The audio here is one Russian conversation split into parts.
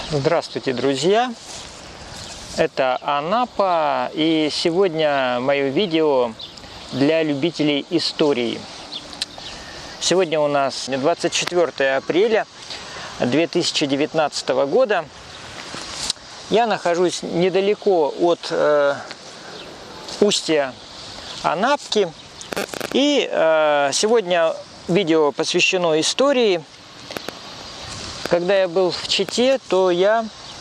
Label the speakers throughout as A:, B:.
A: Здравствуйте, друзья! Это Анапа, и сегодня мое видео для любителей истории. Сегодня у нас 24 апреля 2019 года. Я нахожусь недалеко от устья Анапки, и сегодня видео посвящено истории. Когда я был в Чите, то я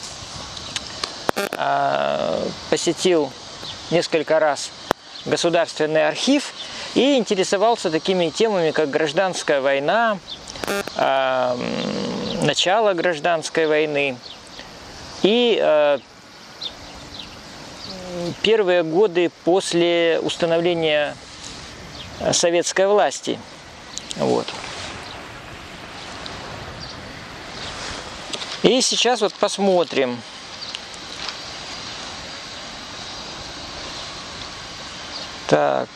A: посетил несколько раз Государственный архив и интересовался такими темами, как гражданская война, начало гражданской войны и первые годы после установления советской власти. Вот. И сейчас вот посмотрим. Так.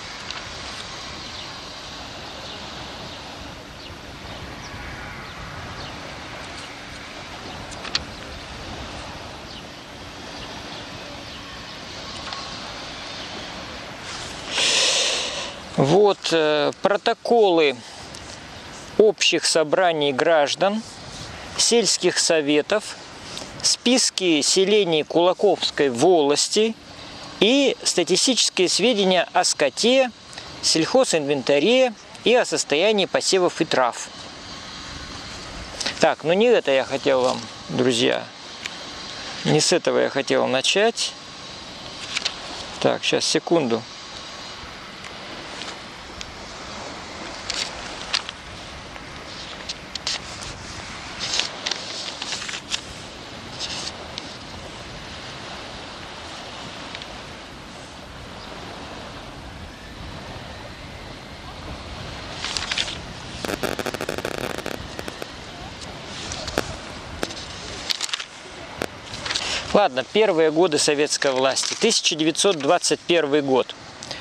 A: Вот протоколы общих собраний граждан, сельских советов, списки селений Кулаковской волости и статистические сведения о скоте, сельхозинвентаре и о состоянии посевов и трав. Так, но не это я хотел вам, друзья, не с этого я хотел начать. Так, сейчас, секунду. Ладно, первые годы советской власти, 1921 год.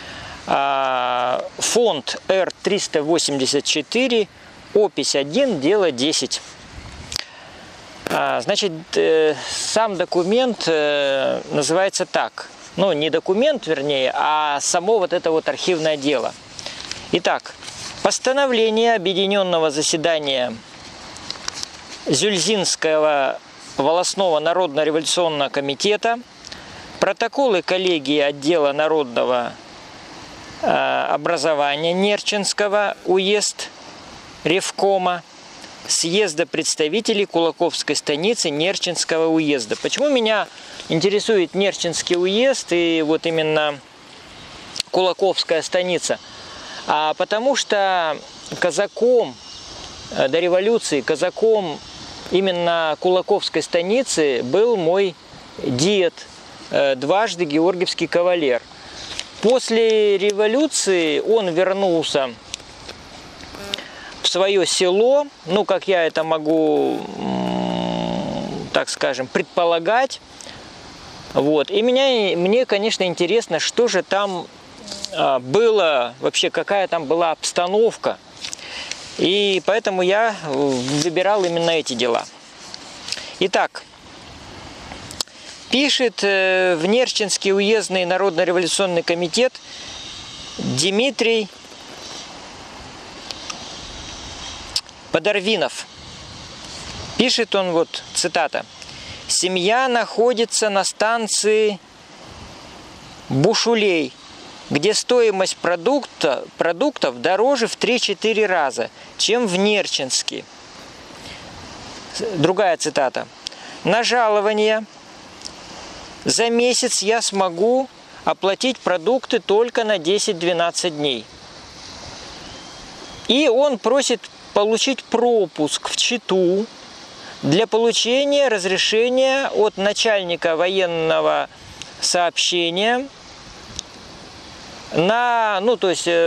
A: Фонд Р-384, опись 1, дело 10. Значит, сам документ называется так. Ну, не документ, вернее, а само вот это вот архивное дело. Итак, постановление объединенного заседания Зюльзинского волостного народно-революционного комитета, протоколы коллегии отдела народного образования Нерчинского уезд Ревкома, съезда представителей Кулаковской станицы Нерчинского уезда. Почему меня интересует Нерчинский уезд и вот именно Кулаковская станица? Потому что казаком до революции, казаком именно Кулаковской станицы был мой дед, дважды георгиевский кавалер. После революции он вернулся в свое село, ну, как я это могу, так скажем, предполагать. Вот. И мне, конечно, интересно, что же там было, вообще какая там была обстановка. И поэтому я выбирал именно эти дела. Итак, пишет в Нерчинский уездный народно-революционный комитет Дмитрий Подорвинов. Пишет он, вот цитата: «Семья находится на станции Бушулей, где стоимость продуктов дороже в 3-4 раза, чем в Нерчинске». Другая цитата: «На жалование за месяц я смогу оплатить продукты только на 10-12 дней». И он просит получить пропуск в Читу для получения разрешения от начальника военного сообщения на, ну, то есть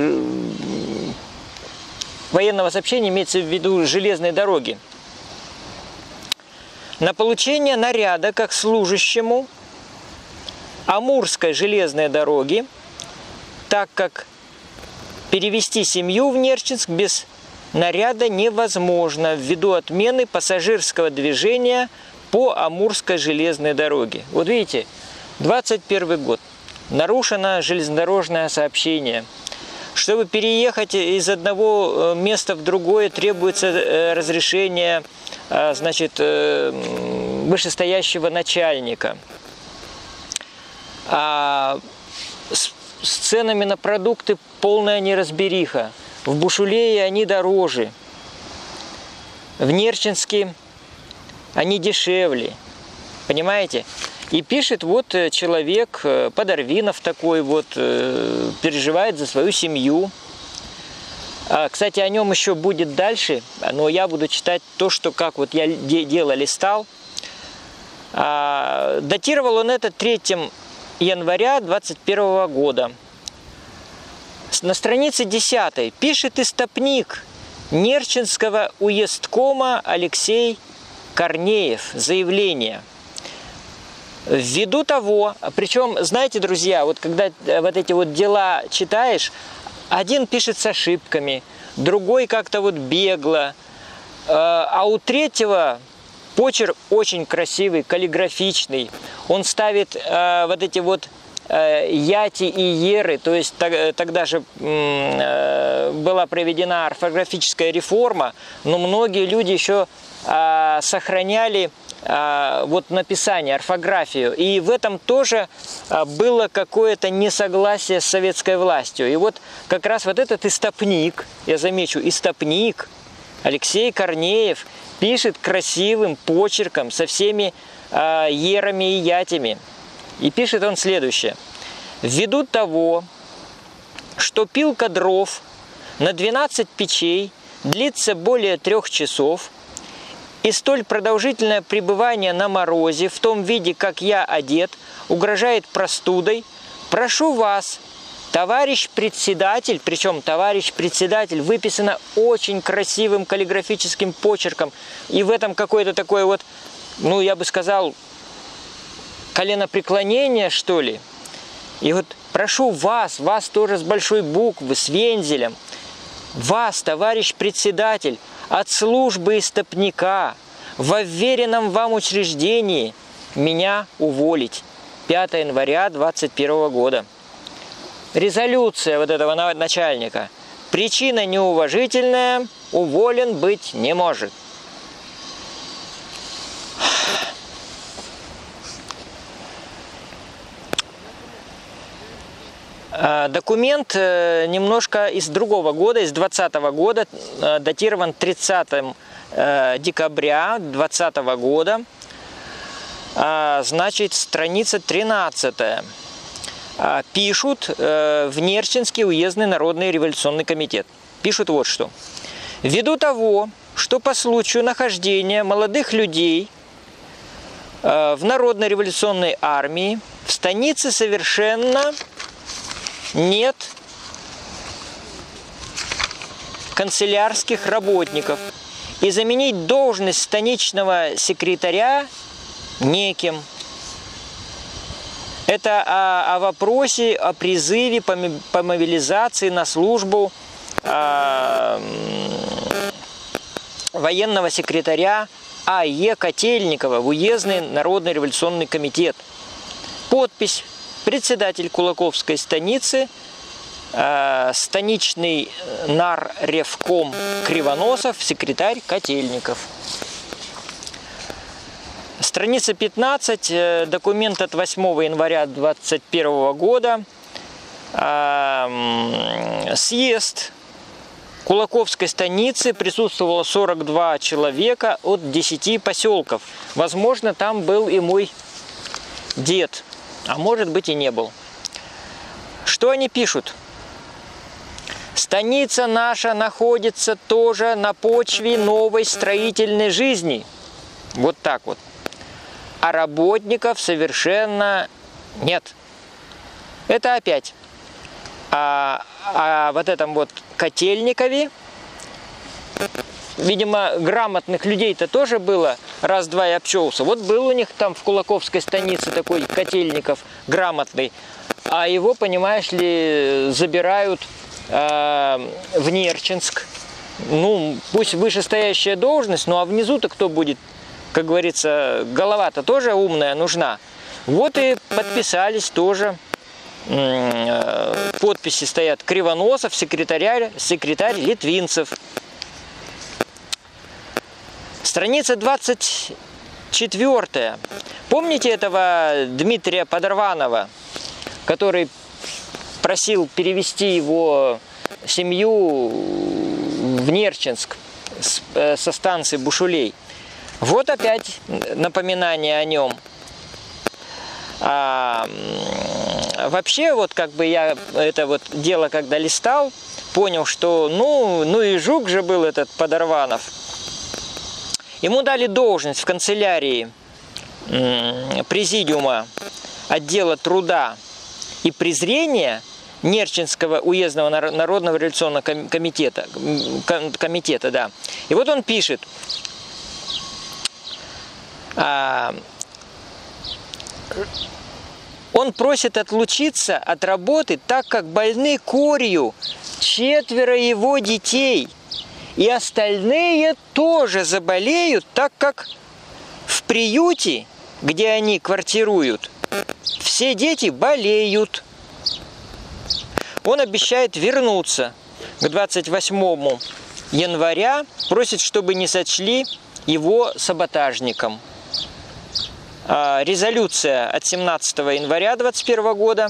A: военного сообщения имеется в виду железные дороги, на получение наряда как служащему Амурской железной дороги, так как перевести семью в Нерчинск без наряда невозможно ввиду отмены пассажирского движения по Амурской железной дороге. Вот видите, 21 год. Нарушено железнодорожное сообщение. Чтобы переехать из одного места в другое, требуется разрешение, значит, вышестоящего начальника. А с ценами на продукты полная неразбериха. В Бушулее они дороже. В Нерчинске они дешевле. Понимаете? И пишет вот человек, Подорвинов такой вот, переживает за свою семью. Кстати, о нем еще будет дальше, но я буду читать то, что как вот я дело листал. Датировал он это 3 января 2021 года. На странице 10 пишет истопник Нерчинского уездкома Алексей Корнеев заявление. Ввиду того, причем, знаете, друзья, вот когда вот эти вот дела читаешь, один пишет с ошибками, другой как-то вот бегло, а у третьего почерк очень красивый, каллиграфичный. Он ставит вот эти вот яти и еры, то есть тогда же была проведена орфографическая реформа, но многие люди еще сохраняли вот написание, орфографию. И в этом тоже было какое-то несогласие с советской властью. И вот как раз вот этот истопник, я замечу, истопник Алексей Корнеев пишет красивым почерком со всеми ерами и ятями. И пишет он следующее. Ввиду того, что пилка дров на 12 печей длится более 3 часов, и столь продолжительное пребывание на морозе в том виде, как я одет, угрожает простудой, прошу вас, товарищ председатель, причем товарищ председатель выписано очень красивым каллиграфическим почерком, и в этом какое-то такое вот, ну я бы сказал, коленопреклонение, что ли. И вот прошу вас, вас тоже с большой буквы, с вензелем, вас, товарищ председатель, от службы истопника во вверенном вам учреждении меня уволить. 5 января 2021 года. Резолюция вот этого начальника. Причина неуважительная, уволен быть не может. Документ немножко из другого года, из 2020 года, датирован 30 декабря 2020 года, значит, страница 13. Пишут в Нерчинский уездный народный революционный комитет. Пишут вот что. Ввиду того, что по случаю нахождения молодых людей в народной революционной армии в станице совершенно нет канцелярских работников, и заменить должность станичного секретаря неким. Это о вопросе о призыве по мобилизации на службу военного секретаря А.Е. Котельникова в уездный народный революционный комитет. Подпись: председатель Кулаковской станицы, станичный нарревком Кривоносов, секретарь Котельников. Страница 15, документ от 8 января 2021 года. Съезд Кулаковской станицы, присутствовало 42 человека от 10 поселков. Возможно, там был и мой дед, а может быть и не был. Что они пишут? Станица наша находится тоже на почве новой строительной жизни. Вот так вот. А работников совершенно нет. Это опять. А вот этом вот Котельникове, видимо, грамотных людей-то тоже было раз-два и обчелся. Вот был у них там в Кулаковской станице такой Котельников грамотный, а его, понимаешь ли, забирают в Нерчинск. Ну, пусть вышестоящая должность, ну а внизу-то кто будет как говорится, голова-то тоже умная нужна. Вот и подписались тоже. Подписи стоят Кривоносов, секретарь Литвинцев. Страница 24. Помните этого Дмитрия Подорванова, который просил перевести его семью в Нерчинск со станции Бушулей? Вот опять напоминание о нем. Вообще, вот как бы я это вот дело когда листал, понял, что ну и жук же был этот Подорванов. Ему дали должность в канцелярии президиума отдела труда и презрения Нерчинского уездного народного революционного комитета, да. И вот он пишет: он просит отлучиться от работы, так как больны корью 4 его детей, и остальные тоже заболеют, так как в приюте, где они квартируют, все дети болеют. Он обещает вернуться к 28 января, просит, чтобы не сочли его саботажником. Резолюция от 17 января 2021 года.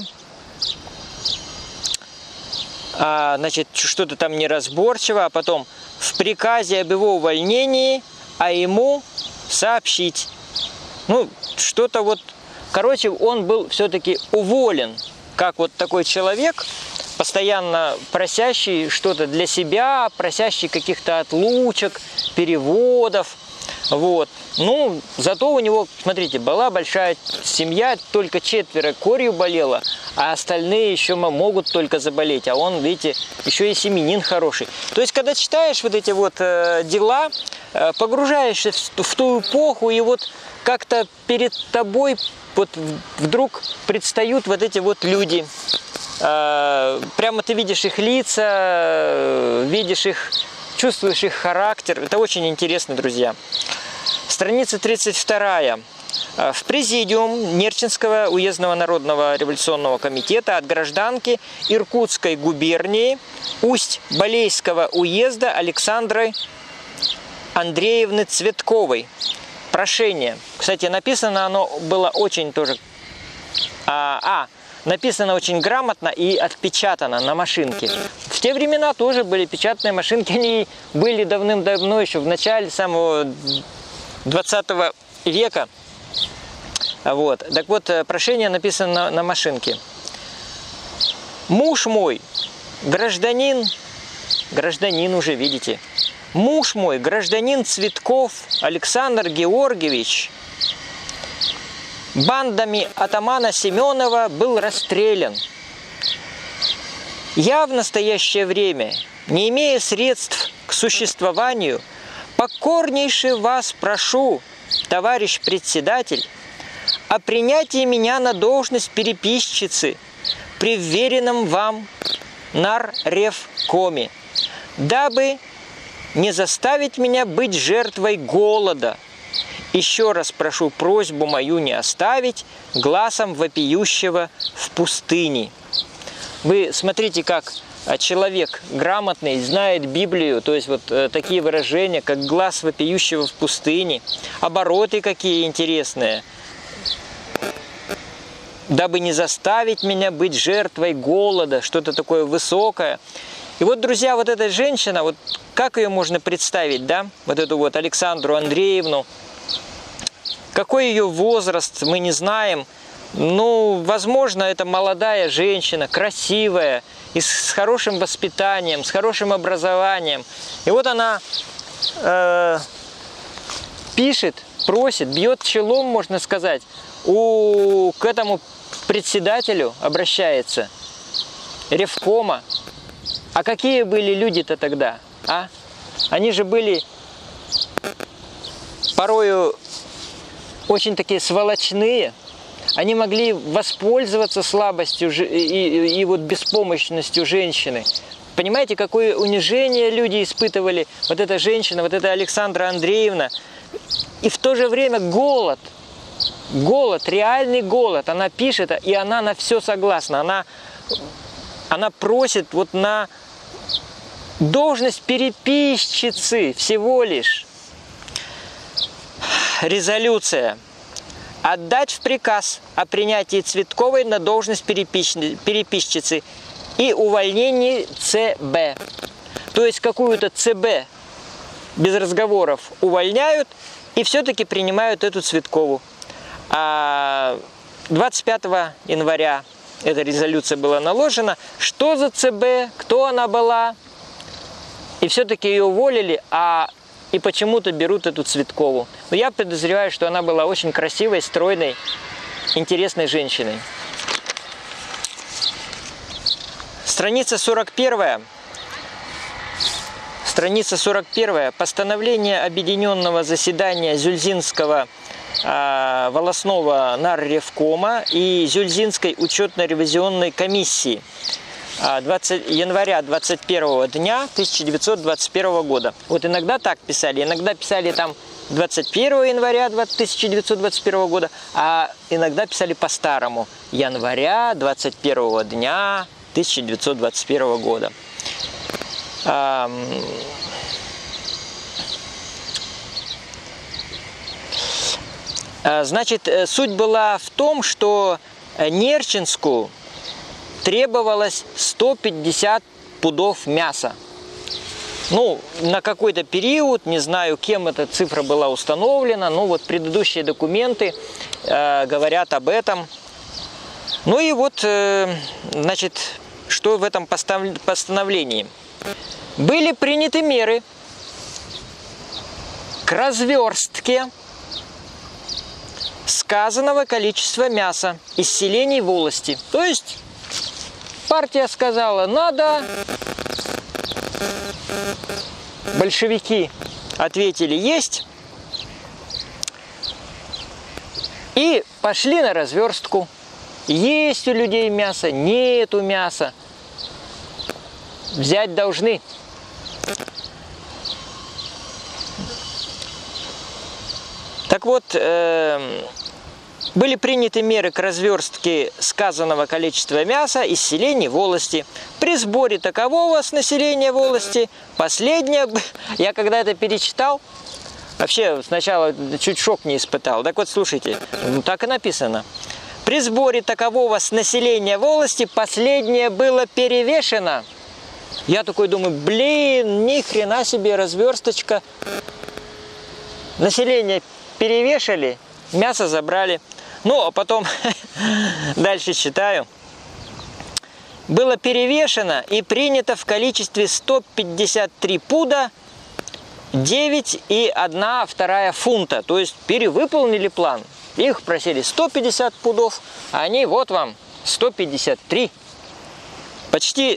A: Значит, что-то там неразборчиво, а потом в приказе об его увольнении, а ему сообщить. Ну, что-то вот, короче, он был все-таки уволен, как вот такой человек, постоянно просящий что-то для себя, просящий каких-то отлучек, переводов. Вот. Ну, зато у него, смотрите, была большая семья, только 4 корью болело, а остальные еще могут только заболеть. А он, видите, еще и семьянин хороший. То есть, когда читаешь вот эти вот дела, погружаешься в ту эпоху, и вот как-то перед тобой вот вдруг предстают вот эти вот люди. Прямо ты видишь их лица, видишь их, чувствуешь их характер. Это очень интересно, друзья. Страница 32. В президиум Нерчинского уездного народного революционного комитета от гражданки Иркутской губернии Усть-Балейского уезда Александры Андреевны Цветковой. Прошение. Кстати, написано оно было очень тоже... написано очень грамотно и отпечатано на машинке. В те времена тоже были печатные машинки, они были давным-давно, еще в начале самого 20 века. Вот. Так вот, прошение написано на машинке. Муж мой, гражданин уже, видите, муж мой, гражданин Цветков Александр Георгиевич, бандами атамана Семенова был расстрелян. Я в настоящее время, не имея средств к существованию, покорнейше вас прошу, товарищ председатель, о принятии меня на должность переписчицы при вверенном вам Нарревкоме, дабы не заставить меня быть жертвой голода. Еще раз прошу просьбу мою не оставить гласом вопиющего в пустыне. Вы смотрите, как человек грамотный знает Библию, то есть вот такие выражения, как глас вопиющего в пустыне, обороты какие интересные. Дабы не заставить меня быть жертвой голода, что-то такое высокое. И вот, друзья, вот эта женщина, вот как ее можно представить, да? Вот эту вот Александру Андреевну. Какой ее возраст, мы не знаем. Ну, возможно, это молодая женщина, красивая, и с хорошим воспитанием, с хорошим образованием. И вот она пишет, просит, бьет челом, можно сказать, к этому председателю обращается, ревкома. А какие были люди-то тогда? А? Они же были порою очень такие сволочные. Они могли воспользоваться слабостью и вот беспомощностью женщины. Понимаете, какое унижение люди испытывали? Вот эта женщина, вот эта Александра Андреевна. и в то же время голод. Голод, реальный голод. Она пишет, и она на все согласна. Она просит вот на должность переписчицы всего лишь. Резолюция. Отдать в приказ о принятии Цветковой на должность переписчицы и увольнении ЦБ. То есть какую-то ЦБ без разговоров увольняют и все-таки принимают эту Цветкову. А 25 января эта резолюция была наложена. Что за ЦБ, кто она была? И все-таки ее уволили, и почему-то берут эту Цветкову. Но я подозреваю, что она была очень красивой, стройной, интересной женщиной. Страница 41. Страница 41. Постановление объединенного заседания Зюльзинского волостного нарревкома и Зюльзинской учетно-ревизионной комиссии 20 января 21 дня 1921 года. Вот иногда так писали, иногда писали там 21 января 1921 года, а иногда писали по-старому января 21 дня 1921 года. Значит, суть была в том, что Нерчинску требовалось 150 пудов мяса. Ну, на какой-то период, не знаю, кем эта цифра была установлена, но вот предыдущие документы говорят об этом. Ну и вот, значит, что в этом постановлении? Были приняты меры к разверстке сказанного количества мяса из селений волости. То есть партия сказала, надо, большевики ответили, есть, и пошли на разверстку. Есть у людей мясо, нету мяса, взять должны. Так вот, были приняты меры к разверстке сказанного количества мяса из селений волости. При сборе такового с населения волости последнее, я когда это перечитал, вообще сначала чуть шок не испытал. Так вот, слушайте, так и написано. При сборе такового с населения волости последнее было перевешено. Я такой думаю, блин, ни хрена себе разверсточка. Население перевешали, мясо забрали. Ну, а потом дальше читаю. Было перевешено и принято в количестве 153 пуда 9,1/2 фунта. То есть перевыполнили план. Их просили 150 пудов, а они вот вам 153. Почти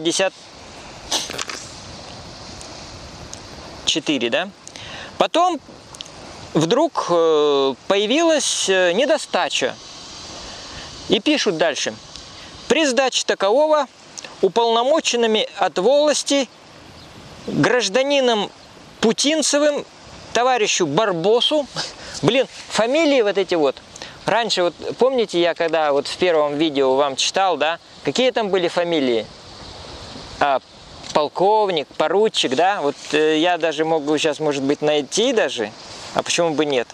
A: 154, да? Потом вдруг появилась недостача. И пишут дальше. При сдаче такового уполномоченными от волости гражданином Путинцевым, товарищу Барбосу, блин, фамилии вот эти вот. Раньше, вот помните, я когда вот в первом видео вам читал, да, какие там были фамилии? Полковник, поручик, да? Вот я даже могу сейчас, может быть, найти даже. А почему бы нет?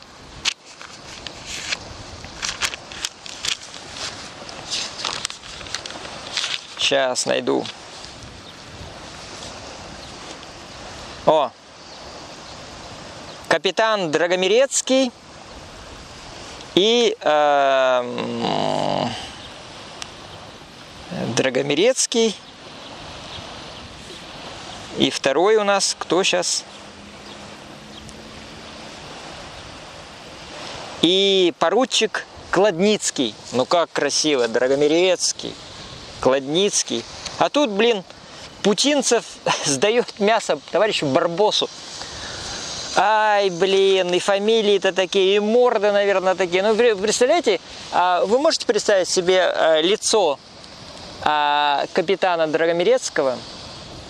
A: Сейчас найду. О! Капитан Драгомирецкий и Драгомирецкий. И второй у нас, кто сейчас? И поручик Кладницкий. Ну как красиво, Драгомирецкий, Кладницкий. А тут, блин, Путинцев сдает мясо товарищу Барбосу. Ай, блин, и фамилии-то такие, и морды, наверное, такие. Ну, представляете, вы можете представить себе лицо капитана Драгомирецкого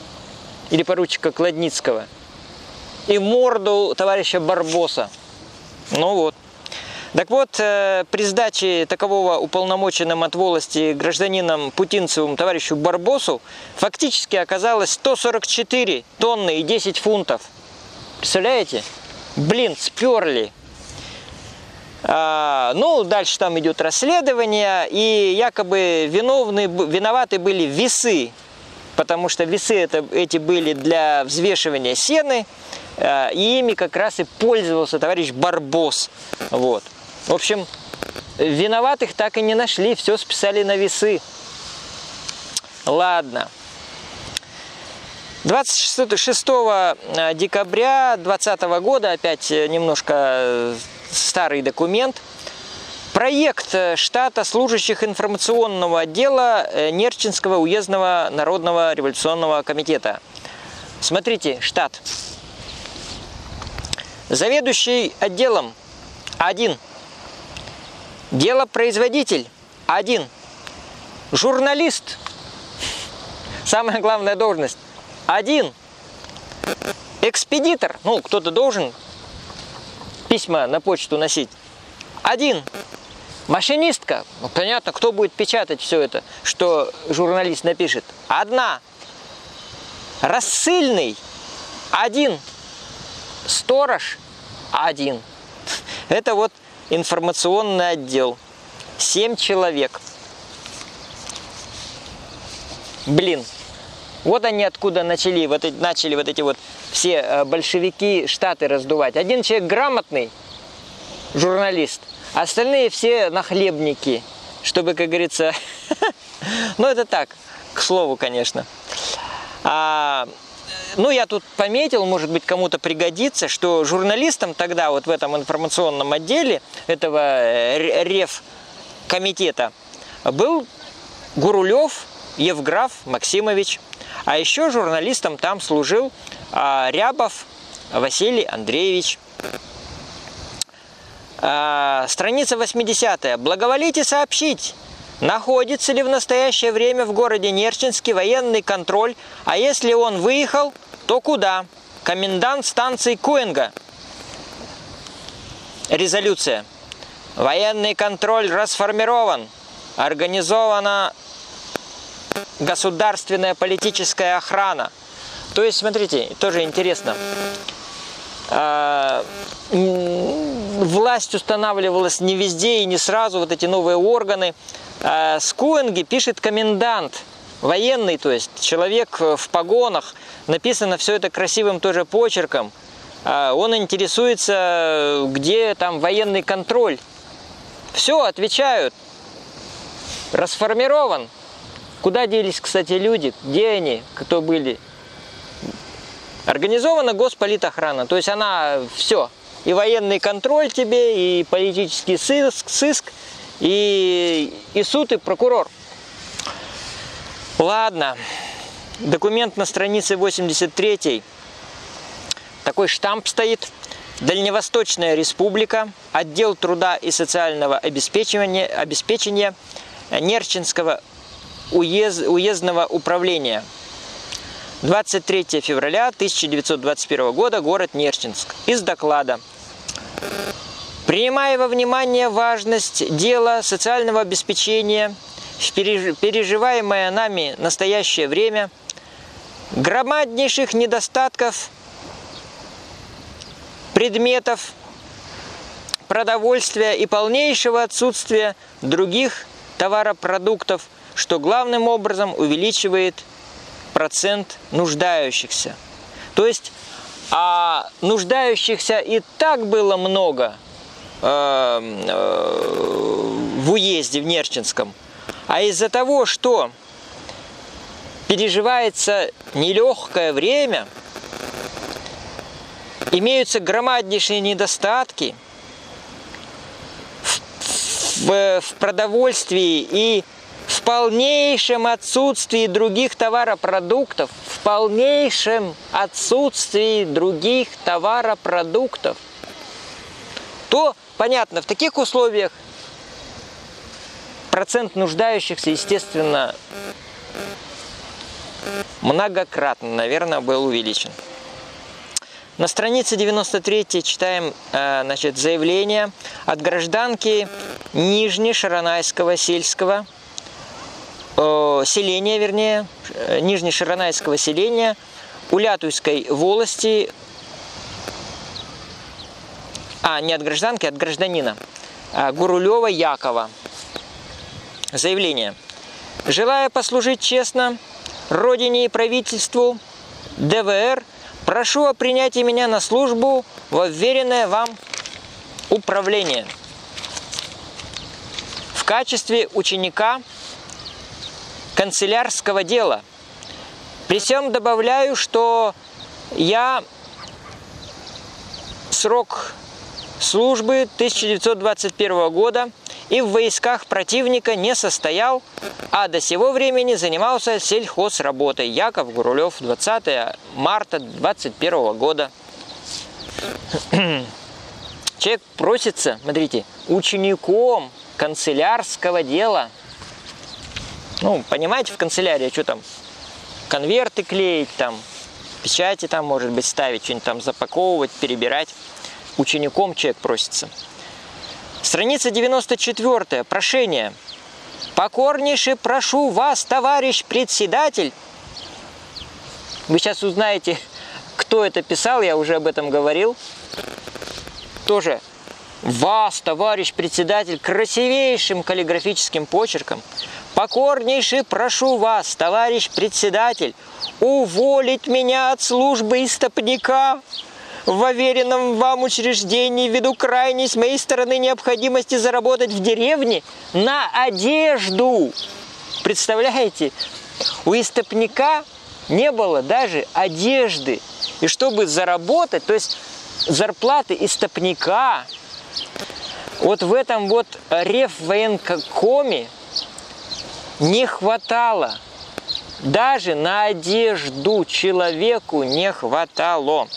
A: или поручика Кладницкого и морду товарища Барбоса? Ну вот. Так вот, при сдаче такового уполномоченным от волости гражданином Путинцевым товарищу Барбосу фактически оказалось 144 тонны и 10 фунтов. Представляете? Блин, сперли. Ну, дальше там идет расследование, и якобы виноваты были весы, потому что весы эти были для взвешивания сена, и ими как раз и пользовался товарищ Барбос. Вот. В общем, виноватых так и не нашли, все списали на весы. Ладно. 26 декабря 2020 года, опять немножко старый документ, проект штата служащих информационного отдела Нерчинского уездного народного революционного комитета. Смотрите, штат. Заведующий отделом – 1. Делопроизводитель – 1. Журналист – самая главная должность – 1. Экспедитор, ну, кто-то должен письма на почту носить – 1. Машинистка, ну, понятно, кто будет печатать все это, что журналист напишет – 1. Рассыльный – 1. Сторож – 1. Это вот информационный отдел. 7 человек. Блин. Вот они откуда начали вот эти вот все большевики штаты раздувать. Один человек грамотный, журналист, а остальные все нахлебники. Чтобы, как говорится... Ну, это так, к слову, конечно. Ну, я тут пометил, может быть, кому-то пригодится, что журналистам тогда вот в этом информационном отделе этого ревкомитета был Гурулев Евграф Максимович. А еще журналистом там служил Рябов Василий Андреевич. Страница 80. Благоволите сообщить, находится ли в настоящее время в городе Нерчинске военный контроль, а если он выехал, то куда? Комендант станции Куинга. Резолюция. Военный контроль расформирован. Организована государственная политическая охрана. То есть, смотрите, тоже интересно. Власть устанавливалась не везде и не сразу, вот эти новые органы. С Куинги пишет комендант, военный, то есть человек в погонах. Написано все это красивым тоже почерком. Он интересуется, где там военный контроль. Все, отвечают. Расформирован. Куда делись, кстати, люди? Где они? Кто были? Организована госполитохрана. То есть она все. И военный контроль тебе, и политический сыск, и суд, и прокурор. Ладно. Документ на странице 83. Такой штамп стоит. Дальневосточная республика. Отдел труда и социального обеспечения Нерчинского уездного управления. 23 февраля 1921 года. Город Нерчинск. Из доклада. Принимая во внимание важность дела социального обеспечения в переживаемое нами настоящее время, громаднейших недостатков предметов продовольствия и полнейшего отсутствия других товаропродуктов, что главным образом увеличивает процент нуждающихся. То есть нуждающихся и так было много в уезде, в Нерчинском. А из-за того, что переживается нелегкое время, имеются громаднейшие недостатки в продовольствии и в полнейшем отсутствии других товаропродуктов, то, понятно, в таких условиях процент нуждающихся, естественно, многократно, наверное, был увеличен. На странице 93 читаем значит, заявление от гражданки Нижнешаранайского сельского селения, вернее, Нижнешаранайского селения Улятуйской волости, не от гражданки, а от гражданина, Гурулева Якова. Заявление. Желая послужить честно Родине и правительству ДВР, прошу о принятии меня на службу во вверенное вам управление в качестве ученика канцелярского дела. При всем добавляю, что я срок службы 1921 года и в войсках противника не состоял, а до сего времени занимался сельхозработой. Яков Гурулев, 20 марта 2021 года. Человек просится, смотрите, учеником канцелярского дела. Ну, понимаете, в канцелярии что там? Конверты клеить, там, печати там, может быть, ставить, что-нибудь там запаковывать, перебирать. Учеником человек просится. Страница 94. Прошение. Покорнейше прошу вас, товарищ председатель. Вы сейчас узнаете, кто это писал, я уже об этом говорил. Тоже вас, товарищ председатель, красивейшим каллиграфическим почерком. Покорнейше прошу вас, товарищ председатель, уволить меня от службы истопника в уверенном вам учреждении ввиду крайней с моей стороны необходимости заработать в деревне на одежду. Представляете, у истопника не было даже одежды. И чтобы заработать, то есть зарплаты истопника, вот в этом вот реввоенкоме не хватало. Даже на одежду человеку не хватало.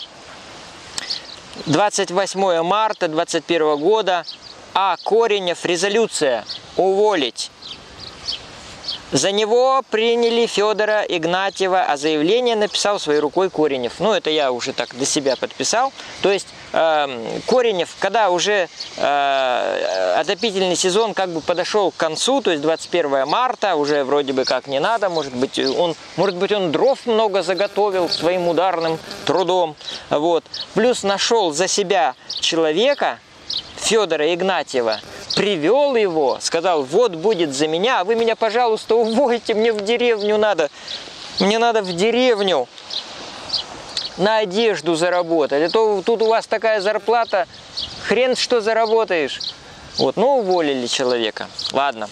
A: 28 марта 2021 года. Коренев. Резолюция. Уволить. За него приняли Федора Игнатьева, а заявление написал своей рукой Коренев. Ну, это я уже так для себя подписал. То есть Коренев, когда уже отопительный сезон как бы подошел к концу, то есть 21 марта, уже вроде бы как не надо, может быть он дров много заготовил своим ударным трудом. Вот. Плюс нашел за себя человека, Федора Игнатьева, привел его, сказал, вот будет за меня, а вы меня, пожалуйста, увольте, мне в деревню надо. Мне надо в деревню на одежду заработать. А то тут у вас такая зарплата, хрен что заработаешь. Вот, ну уволили человека. Ладно.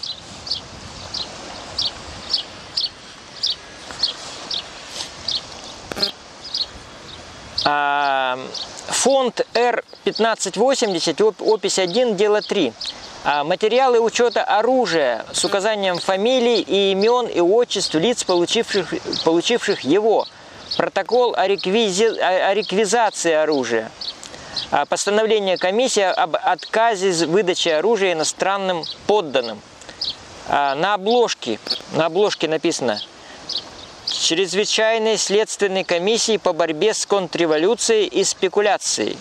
A: Фонд Р-1580, опись 1, дело 3. Материалы учета оружия с указанием фамилий и имен и отчеств лиц, получивших его. Протокол о реквизации оружия. Постановление комиссии об отказе выдачи оружия иностранным подданным. На обложке написано: Чрезвычайной следственной комиссии по борьбе с контрреволюцией и спекуляцией.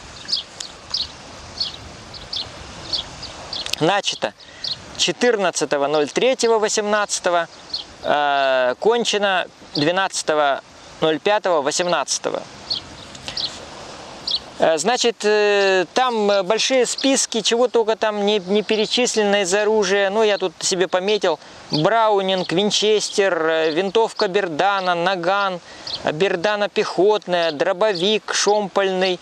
A: Начато 14.03.18, кончено 12.05.18. Значит, там большие списки, чего только там не перечислено из оружия. Ну, я тут себе пометил: Браунинг, Винчестер, винтовка Бердана, наган, Бердана пехотная, дробовик шомпольный,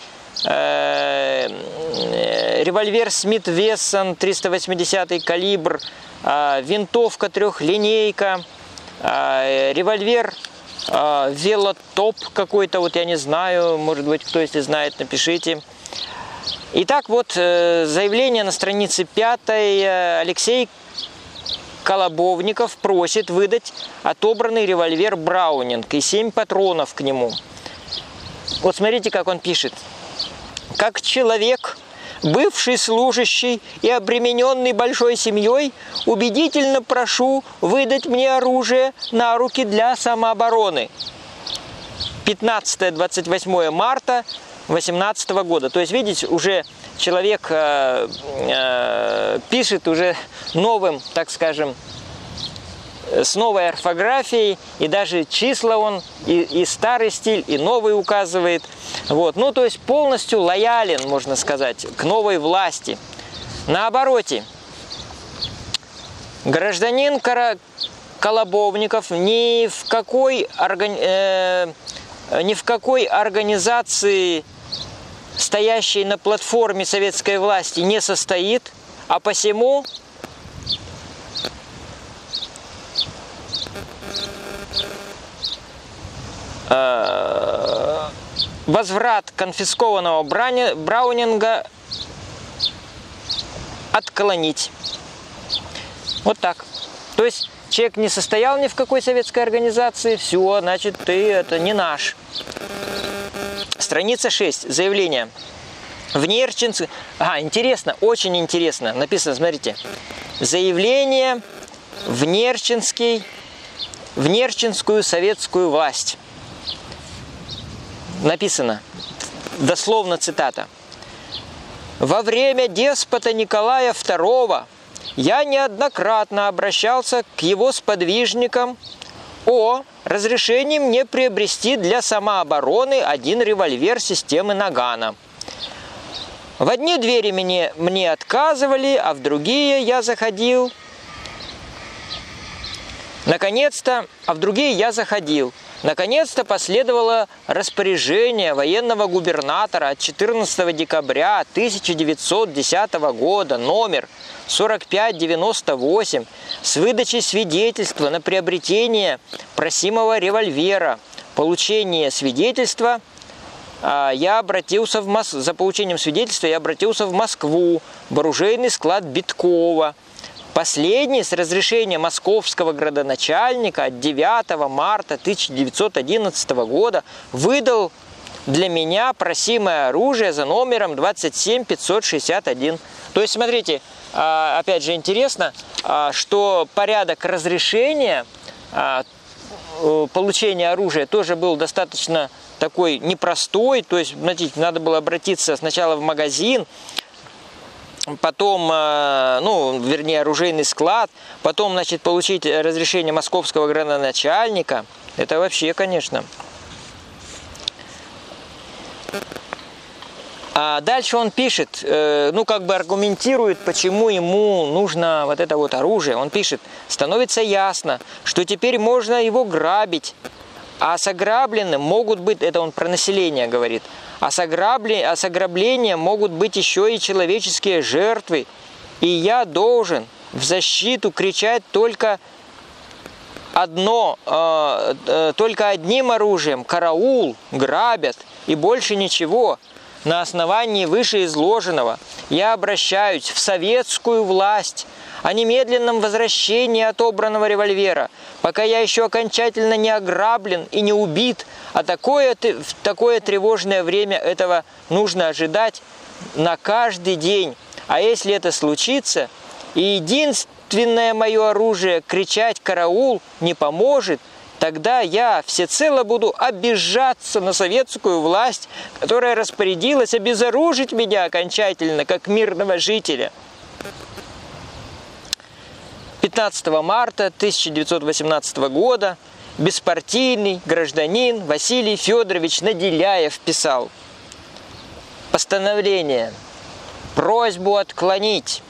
A: револьвер Смит Вессон 380 калибр, винтовка трехлинейка, револьвер велотоп какой-то, вот я не знаю, может быть, кто, если знает, напишите. Итак, вот заявление на странице 5. Алексей Колобовников просит выдать отобранный револьвер Браунинг и 7 патронов к нему. Вот смотрите, как он пишет. Как человек, бывший служащий и обремененный большой семьей, убедительно прошу выдать мне оружие на руки для самообороны. 15-28 марта 18 года. То есть, видите, уже человек пишет уже новым, так скажем, с новой орфографией, и даже числа он и старый стиль, и новый указывает. Вот. Ну, то есть полностью лоялен, можно сказать, к новой власти. На обороте, гражданин Колобовников ни в какой организации, стоящей на платформе советской власти, не состоит, а посему возврат конфискованного Браунинга отклонить. Вот так. То есть человек не состоял ни в какой советской организации, все, значит, ты это не наш. Страница 6. Заявление. В Нерчинск... интересно, очень интересно. Написано, смотрите. Заявление в Нерчинскую советскую власть. Написано, дословно цитата. Во время деспота Николая II я неоднократно обращался к его сподвижникам о разрешении мне приобрести для самообороны один револьвер системы Нагана. В одни двери мне отказывали, а в другие я заходил. Наконец-то последовало распоряжение военного губернатора от 14 декабря 1910 года, номер 4598, с выдачей свидетельства на приобретение просимого револьвера. Получение свидетельства за получением свидетельства я обратился в Москву, в оружейный склад Биткова. Последний с разрешения московского градоначальника от 9 марта 1911 года выдал для меня просимое оружие за номером 27561. То есть, смотрите, опять же интересно, что порядок разрешения получения оружия тоже был достаточно такой непростой. То есть, смотрите, надо было обратиться сначала в магазин, потом, оружейный склад, потом, значит, получить разрешение московского градоначальника. Это вообще, конечно. А дальше он пишет, аргументирует, почему ему нужно вот это вот оружие. Он пишет, становится ясно, что теперь можно его грабить, а с ограбленным могут быть, это он про население говорит, а с ограблением могут быть еще и человеческие жертвы. И я должен в защиту кричать только одним оружием: караул, грабят, и больше ничего. На основании вышеизложенного я обращаюсь в советскую власть о немедленном возвращении отобранного револьвера, пока я еще окончательно не ограблен и не убит, а в такое тревожное время этого нужно ожидать на каждый день. А если это случится, и единственное мое оружие кричать «караул» не поможет, тогда я всецело буду обижаться на советскую власть, которая распорядилась обезоружить меня окончательно, как мирного жителя. 15 марта 1918 года беспартийный гражданин Василий Федорович Наделяев писал: постановление. Просьбу отклонить.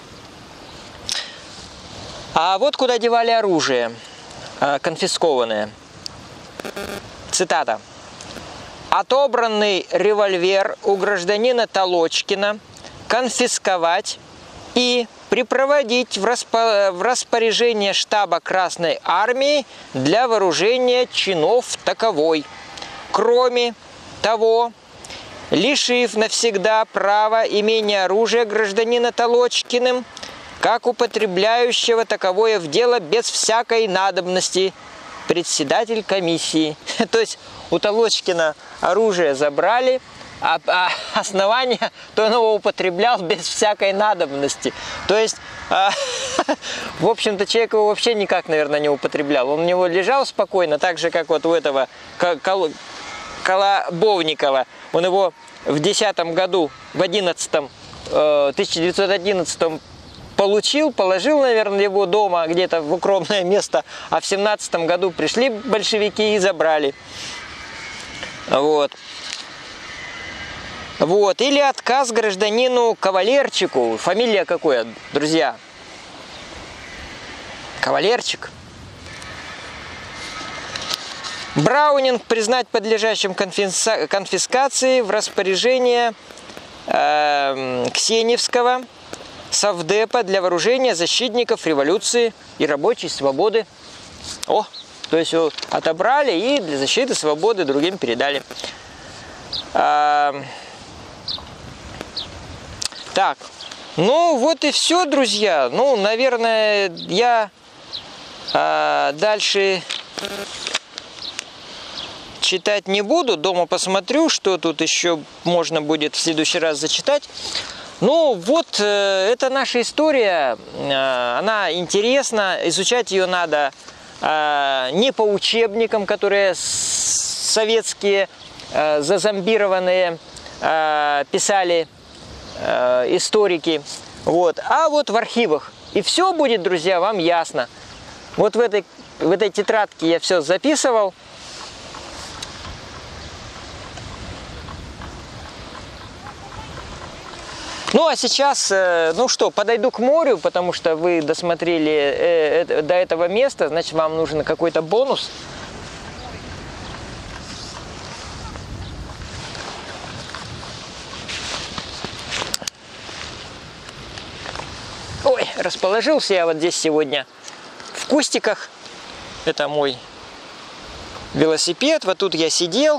A: А вот куда девали оружие конфискованное. Цитата. Отобранный револьвер у гражданина Толочкина конфисковать и припроводить в распоряжение штаба Красной Армии для вооружения чинов таковой. Кроме того, лишив навсегда права имения оружия гражданина Толочкиным, как употребляющего таковое в дело без всякой надобности, председатель комиссии. То есть у Толочкина оружие забрали, а основание, то он его употреблял без всякой надобности. То есть, в общем-то, человек его вообще никак, наверное, не употреблял. Он у него лежал спокойно, так же, как вот у этого Колобовникова. Он его в 10-м году, в 1911 получил, положил, наверное, его дома где-то в укромное место, а в 17-м году пришли большевики и забрали. Вот. Вот. Или отказ гражданину Кавалерчику. Фамилия какая, друзья? Кавалерчик. Браунинг признать подлежащим конфискации в распоряжение Ксеневского совдепа для вооружения защитников революции и рабочей свободы. О, то есть отобрали и для защиты свободы другим передали. Так, ну вот и все, друзья. Ну, наверное, я дальше читать не буду. Дома посмотрю, что тут еще можно будет в следующий раз зачитать. Ну, вот, это наша история. Она интересна. Изучать ее надо не по учебникам, которые советские зазомбированные писали историки, вот, а вот в архивах. И все будет, друзья, вам ясно. Вот в этой тетрадке я все записывал. Ну, а сейчас, ну что, подойду к морю, потому что вы досмотрели до этого места, значит, вам нужен какой-то бонус. Ой, расположился я вот здесь сегодня в кустиках. Это мой велосипед. Вот тут я сидел.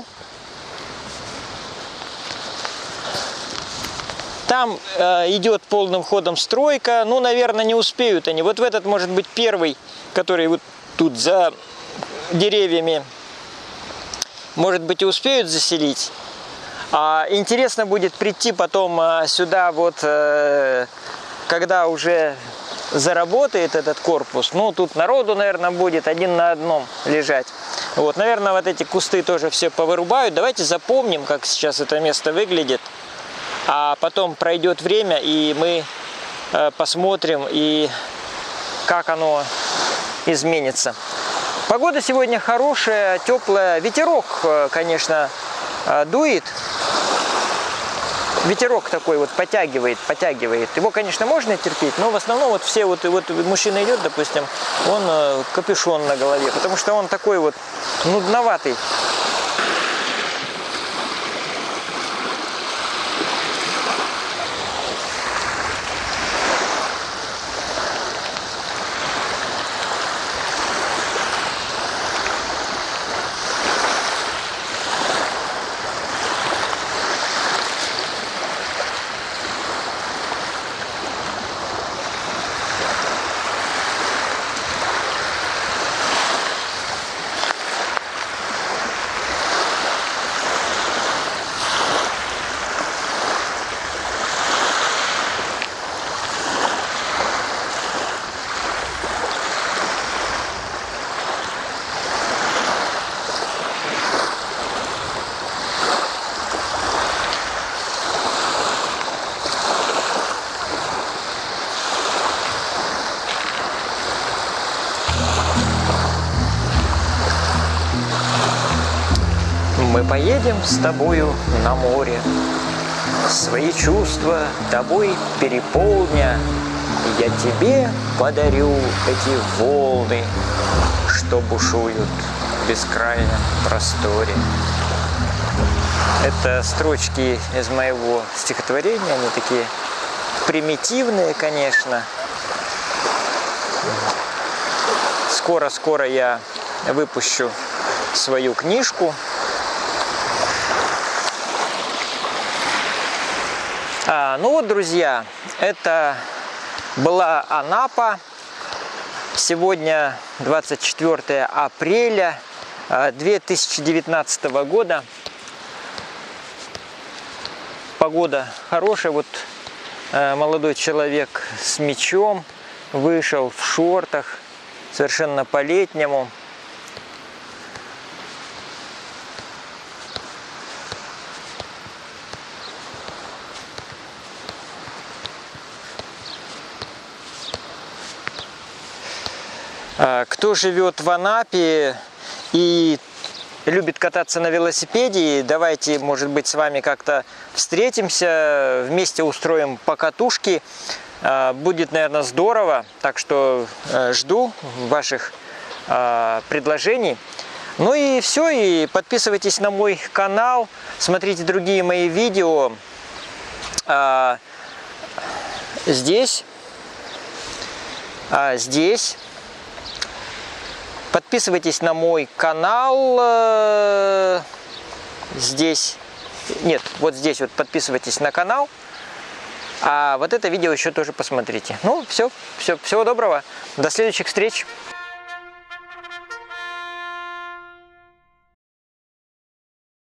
A: Там идет полным ходом стройка. Ну, наверное, не успеют они. Вот в этот, может быть, первый, который вот тут за деревьями, может быть, и успеют заселить. Интересно будет прийти потом сюда вот... когда уже заработает этот корпус, ну, тут народу, наверное, будет один на одном лежать. Вот, наверное, вот эти кусты тоже все повырубают. Давайте запомним, как сейчас это место выглядит. А потом пройдет время, и мы посмотрим, и как оно изменится. Погода сегодня хорошая, теплая. Ветерок, конечно, дует. Ветерок такой вот подтягивает. Его, конечно, можно терпеть, но в основном вот все вот мужчина идет, допустим, он капюшон на голове, потому что он такой вот нудноватый. Мы поедем с тобою на море, свои чувства тобой переполня. Я тебе подарю эти волны, что бушуют в бескрайнем просторе. Это строчки из моего стихотворения, они такие примитивные, конечно. Скоро я выпущу свою книжку. Ну вот, друзья, это была Анапа. Сегодня 24 апреля 2019 года. Погода хорошая. Вот молодой человек с мечом вышел в шортах, совершенно по-летнему. кто живет в Анапе и любит кататься на велосипеде, давайте, может быть, с вами как-то встретимся, вместе устроим покатушки. Будет, наверное, здорово, так что жду ваших предложений. Ну и все, и подписывайтесь на мой канал, смотрите другие мои видео здесь. Подписывайтесь на мой канал здесь. Нет, вот здесь вот подписывайтесь на канал. А вот это видео еще тоже посмотрите. Ну, все, всего доброго. До следующих встреч.